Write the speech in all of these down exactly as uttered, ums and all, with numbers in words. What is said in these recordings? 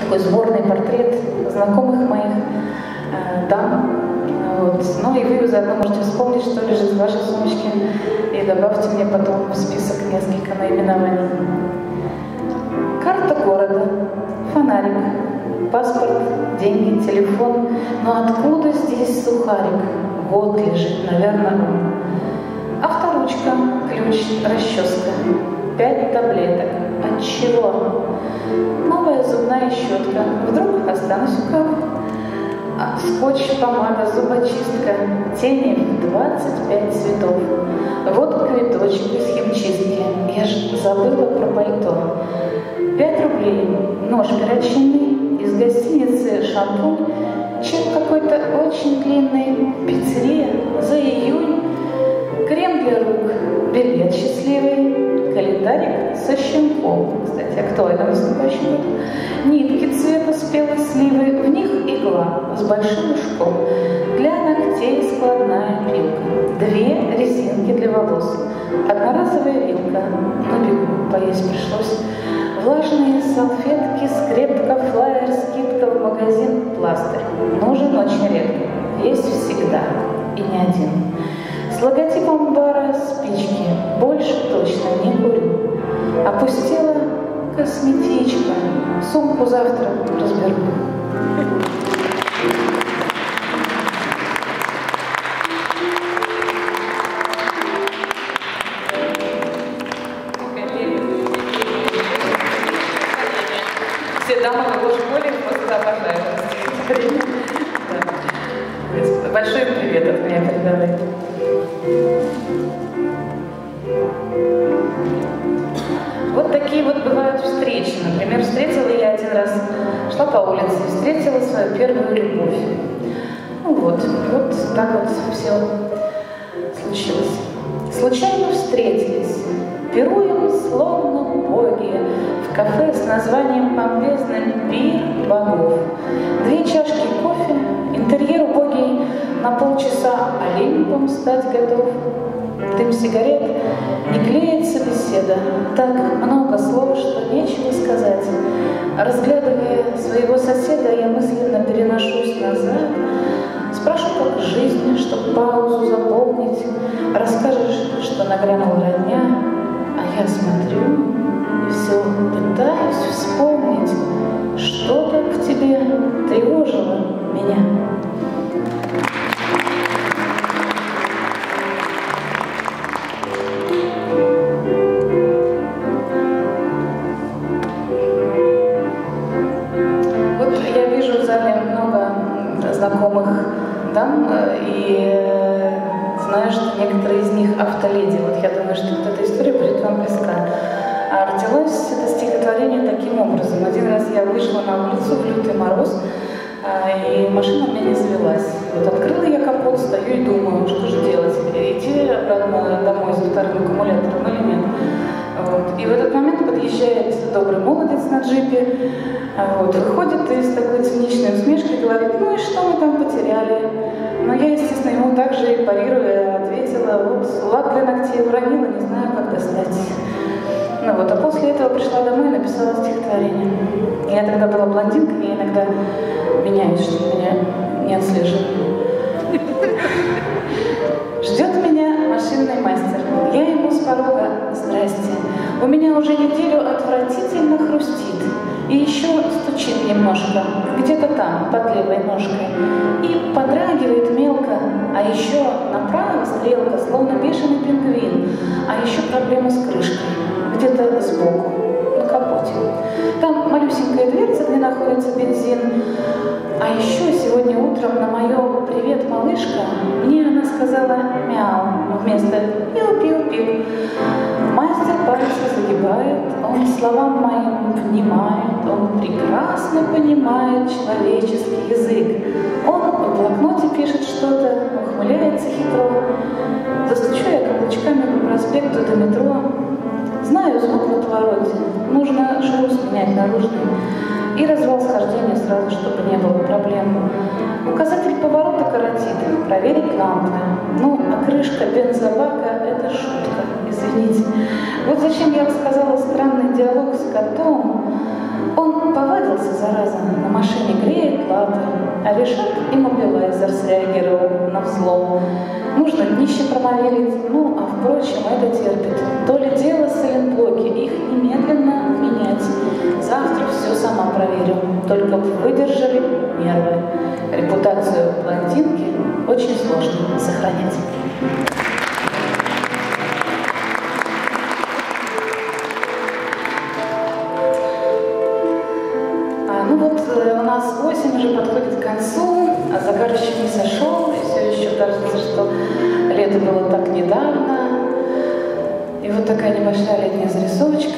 такой сборный портрет знакомых моих э, дам. Вот. Ну и вы заодно можете вспомнить, что лежит в вашей сумочке, и добавьте мне потом в список несколько наименований. Карта города, фонарик, паспорт, деньги, телефон. Но откуда здесь сухарик? Вот лежит, наверное, он. Авторучка, ключ, расческа, пять таблеток. От чего? Новая зубная щетка. Вдруг останусь у кого? А, скотч, помада, зубочистка, тени в двадцать пять цветов. Вот квиточек из химчистки. Я же забыла про пальто. Пять рублей. Нож перочинный. Из гостиницы шампунь. Чек какой-то очень длинный. Пиццерия за июнь. Крем для рук. Билет счастливый. Календарик со щенком. Кстати, актуально в наступающем году. Нитки цвета спелой сливы. В них игла с большим ушком. Для ногтей складная пилка. Две резинки для волос. Одноразовая вилка. На бегу поесть пришлось. Влажные салфетки, скрепка, флаер, скидка в магазин, пластырь. Нужен очень редко. Есть всегда. И не один. С логотипом бара спички. Больше точно не курю. Опустила косметичка. Сумку завтра разберу. Все дамы в его школе просто обожают. Да. Большой привет от меня передавай. Вот такие вот бывают встречи. Например, встретила я один раз, шла по улице и встретила свою первую любовь. Ну вот, вот так вот все случилось. Случайно встретились, пируем словно боги, в кафе с названием помпезным «Пир богов». Две чашки кофе, интерьер убогий, на полчаса олимпом стать готов. Дым сигарет, не клеится беседа, так много слов, что нечего сказать. Разглядывая своего соседа, я мысленно переношусь назад. Спрошу, как жизнь, чтоб паузу заполнить. Расскажешь, что нагрянула родня, а я смотрю и все пытаюсь вспомнить, что-то в тебе тревожило меня. Знакомых дам, и знаю, что некоторые из них автоледи. Вот я думаю, что вот эта история будет вам близка. А родилось это стихотворение таким образом. Один раз я вышла на улицу в лютый мороз, и машина у меня не завелась. Вот открыла я капот, стою и думаю, что же делать? Идти обратно домой за вторым аккумулятором или нет? Вот. И в этот момент подъезжает добрый молодец на джипе, вот, выходит и с такой циничной усмешкой говорит: ну и что мы там потеряли? Но я, естественно, ему также и парируя ответила: вот лак для ногтей уронила, не знаю, как достать. Ну вот, а после этого пришла домой и написала стихотворение. Я тогда была блондинкой, я иногда меняюсь, чтобы меня не отслеживали. Ждет меня машинный мастер. Я ему с порога: здрасте. У меня уже неделю отвратительно хрустит. И еще стучит немножко, где-то там, под левой ножкой. И подрагивает мелко. А еще направо стрелка, словно бешеный пингвин. А еще проблема с крышкой, где-то сбоку, на капоте. Там малюсенькая дверца, где находится бензин. А еще сегодня утром на мое «Привет, малышка» мне она сказала «мяу» вместо «пиу-пиу-пиу». Мастер пальцы загибает, он словам моим внимает, он прекрасно понимает человеческий язык. Он в блокноте пишет что-то, ухмыляется хитро. Застучу я каблучками по проспекту до метро. Знаю звук на повороте, нужно шлюз менять наружный. И развал схождения сразу, чтобы не было проблем. Указатель поворота коротит, проверить лампы. Ну, а крышка бензобака — это шутка, извините. Вот зачем я рассказала странный диалог с котом. Он повадился, зараза, на машине греет латы, а Ришат иммобилайзер среагировал на взлом. Нужно днище промовелить, ну, а впрочем, это терпит. То ли дело сайлентблоки, их немедленно менять. Завтра все сама проверю, только выдержали нервы. Репутацию блондинки очень сложно сохранять. Ну вот у нас осень уже подходит к концу, а загар еще не сошел, и все еще кажется, что лето было так недавно. И вот такая небольшая летняя зарисовочка.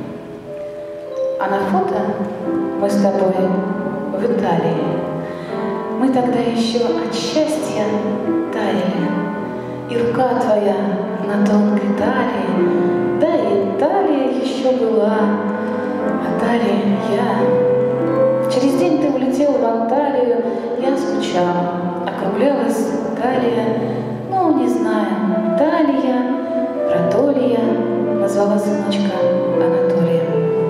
А на фото мы с тобой в Италии. Мы тогда еще от счастья таяли. И рука твоя на тонкой талии, да и талия еще была, а талия я. Через день ты улетел в Анталию, я скучала, округлялась талия, ну, не знаю, Талия, Протолия, назвала сыночка Анатолия.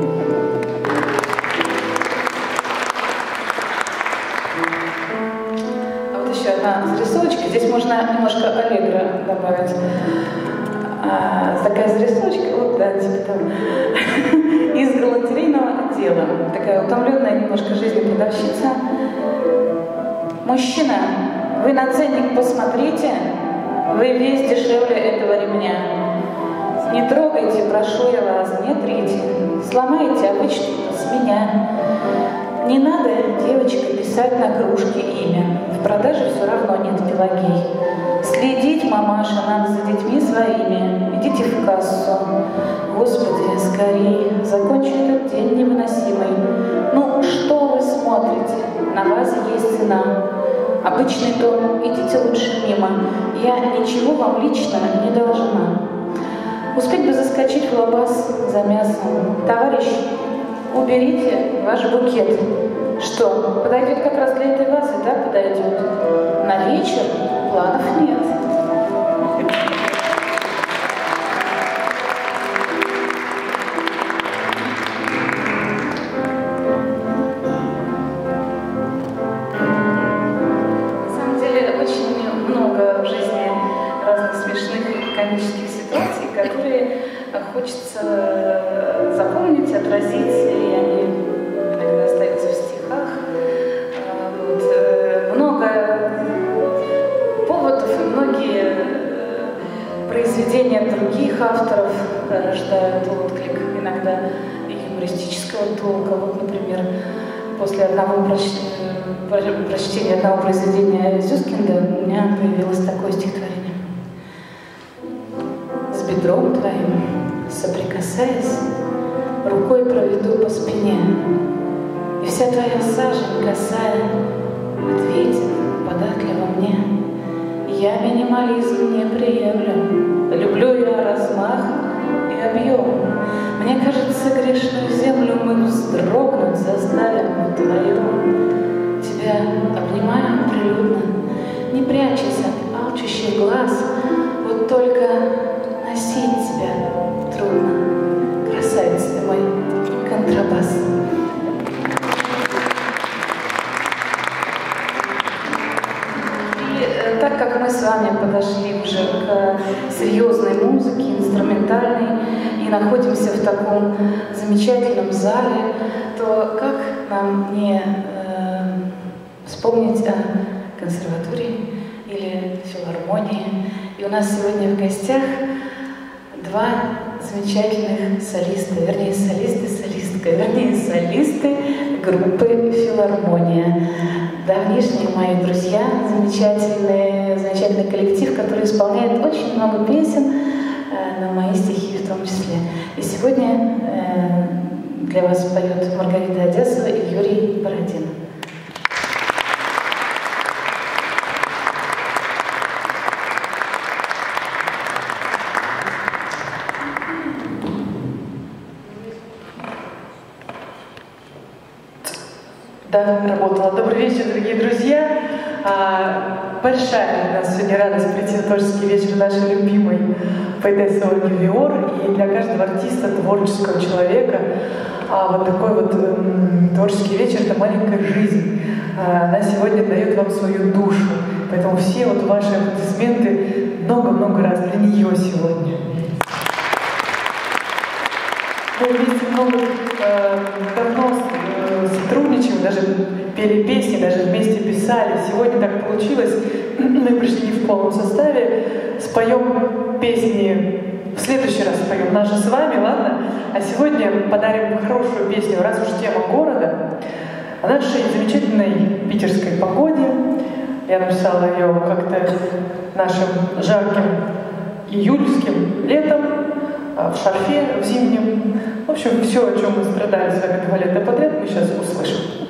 А вот еще одна зарисовочка, здесь можно немножко аллегро добавить. А, такая зарисовочка, вот, да, типа там, из галантерейного отдела. Такая утомленная немножко жизнью продавщица. Мужчина, вы на ценник посмотрите, вы весь дешевле этого ремня. Не трогайте, прошу я вас, не трите. Сломайте обычно с меня. Не надо, девочка, писать на кружке имя. В продаже все равно нет Пелагей. Следить, мамаша, надо за детьми своими. Идите в кассу. Господи, скорей, закончу этот день невыносимый. Ну, что вы смотрите? На вазе есть цена. Обычный дом, идите лучше мимо. Я ничего вам лично не должна. Успеть бы заскочить в лабаз за мясом. Товарищ, уберите ваш букет. Что, подойдет как раз для этой вазы, да, подойдет? На вечер планов нет. На самом деле, очень много в жизни разных смешных комических ситуаций, которые хочется запомнить, отразить, и они иногда остаются в стихах. Вот. Много поводов и многие произведения других авторов рождают отклик, иногда юмористического толка. Вот, например, после одного проч... прочтения одного произведения Зюскинда у меня появилось такое стихотворение. С бедром твоим, соприкасаясь, рукой проведу по спине, и вся твоя сажень косая ответит податливо мне. Я минимализм не приемлю, люблю я размах и объем. Мне кажется, грешную землю мы вздрогнуть заставим вдвоем. Тебя обнимаем прилюдно, не прячась от алчущих глаз, вот только носить тебя трудно, красавец ты мой контрабас. И так как мы с вами подошли уже к серьезной музыке, инструментальной, и находимся в таком замечательном зале, то как нам не э, вспомнить о консерватории или филармонии? И у нас сегодня в гостях два замечательных солиста, вернее, солисты-солистка, вернее, солисты группы «Филармония». Давнишние мои друзья, замечательный, замечательный коллектив, который исполняет очень много песен, э, на мои стихи в том числе. И сегодня э, для вас поет Маргарита Одесова и Юрий Бородин. Да, работала. Добрый вечер, дорогие друзья. А, большая у нас сегодня радость прийти на творческий вечер нашей любимой поэтессы Ольги Виор. И для каждого артиста, творческого человека а, вот такой вот м, творческий вечер — это маленькая жизнь. А, она сегодня дает вам свою душу. Поэтому все вот ваши аплодисменты много-много раз для нее сегодня. Мы вместе много э, давно э, сотрудничаем, даже пели песни, даже вместе писали. Сегодня так получилось, мы пришли не в полном составе, споем песни, в следующий раз споем наши с вами, ладно? А сегодня подарим хорошую песню, раз уж тема города, о нашей замечательной питерской погоде. Я написала ее как-то нашим жарким июльским летом, в шарфе, в зимнем. В общем, все, о чем мы страдали с вами два лета подряд, мы сейчас услышим.